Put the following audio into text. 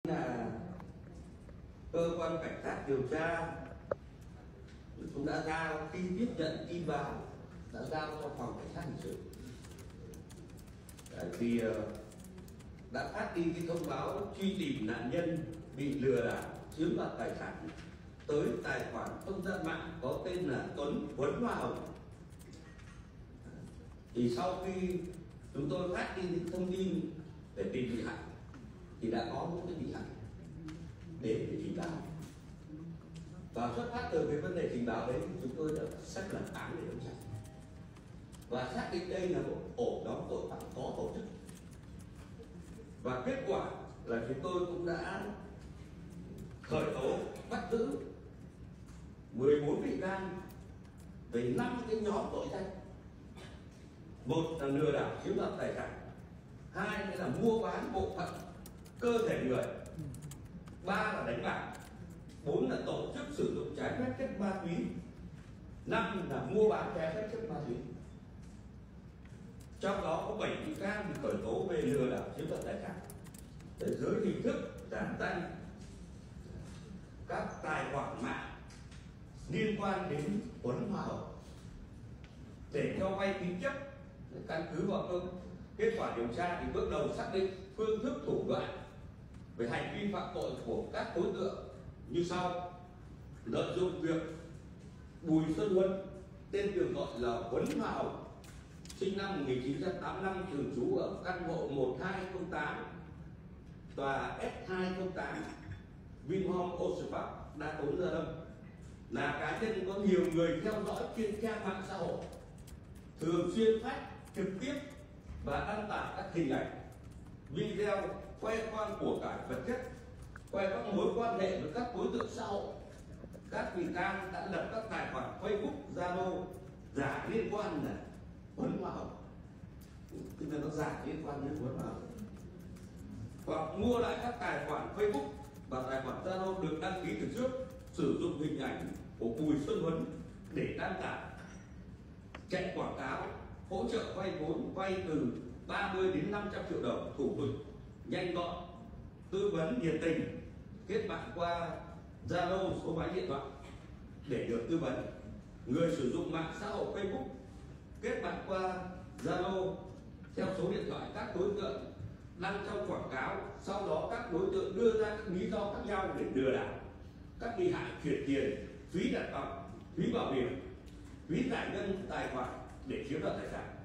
Là cơ quan cảnh sát điều tra cũng đã giao, khi tiếp nhận tin báo đã giao cho phòng cảnh sát hình sự, thì đã phát đi cái thông báo truy tìm nạn nhân bị lừa đảo chiếm đoạt tài sản tới tài khoản không gian mạng có tên là Tuấn Huấn Hoa Hồng. Thì sau khi chúng tôi phát đi thông tin để tìm bị hại thì đã có những cái bị hại đến để trình báo, và xuất phát từ cái vấn đề trình báo đấy chúng tôi đã xác lập án để đấu tranh và xác định đây là một ổ nhóm tội phạm có tổ chức. Và kết quả là chúng tôi cũng đã khởi tố bắt giữ 14 bị can về 5 cái nhóm tội danh. Một là lừa đảo chiếm đoạt tài sản, hai là mua bán bộ phận cơ thể người, ba là đánh bạc, bốn là tổ chức sử dụng trái phép chất ma túy, năm là mua bán trái phép chất ma túy. Trong đó có 7 bị can bị khởi tố về lừa đảo chiếm đoạt tài sản dưới hình thức giả danh các tài khoản mạng liên quan đến Huấn Hoa Hồng để cho vay tín chấp. Căn cứ vào kết quả điều tra thì bước đầu xác định phương thức thủ đoạn về hành vi phạm tội của các đối tượng như sau: lợi dụng việc Bùi Xuân Huân, tên thường gọi là Huấn Hoa Hồng, sinh năm 1985, thường trú ở căn hộ 1208 tòa S208 Vinhome Ocean Park, Đa Tốn, Gia Lâm, là cá nhân có nhiều người theo dõi trên trang mạng xã hội, thường xuyên phát trực tiếp và đăng tải các hình ảnh, video khoe khoang của cải vật chất, khoe các mối quan hệ với các đối tượng xã hội. Các bị can đã lập các tài khoản Facebook, Zalo giả liên quan là Huấn Hoa Hồng, tức là nó giả liên quan đến Huấn Hoa Hồng, hoặc mua lại các tài khoản Facebook và tài khoản Zalo được đăng ký từ trước, sử dụng hình ảnh của Bùi Xuân Huấn để đăng tải, chạy quảng cáo hỗ trợ vay vốn, vay từ 30 đến 500 triệu đồng, thủ tục nhanh gọn, tư vấn nhiệt tình, kết bạn qua Zalo, số máy điện thoại để được tư vấn. Người sử dụng mạng xã hội Facebook kết bạn qua Zalo theo số điện thoại các đối tượng đăng trong quảng cáo, sau đó các đối tượng đưa ra các lý do khác nhau để lừa đảo các bị hại chuyển tiền, phí đặt cọc, phí bảo hiểm, phí giải ngân tài khoản để chiếm đoạt tài sản.